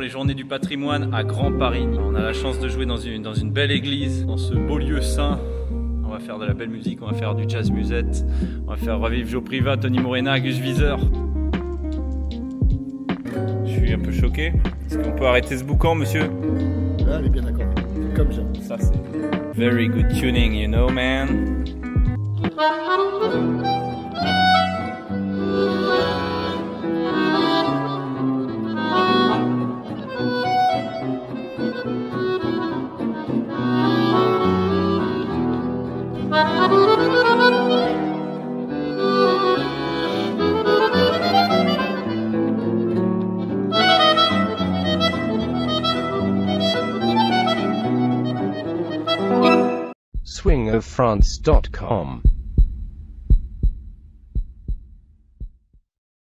les journées du patrimoine à Grand Paris. On a la chance de jouer dans une belle église, dans ce beau lieu saint. On va faire de la belle musique, on va faire du jazz musette, on va faire revivre Joe Priva, Tony Morena, Gus Viseur. Je suis un peu choqué. Est-ce qu'on peut arrêter ce boucan, monsieur? Là, elle est bien d'accord. Comme j'aime. Ça, c'est very good tuning, you know, man. swingoffrance.com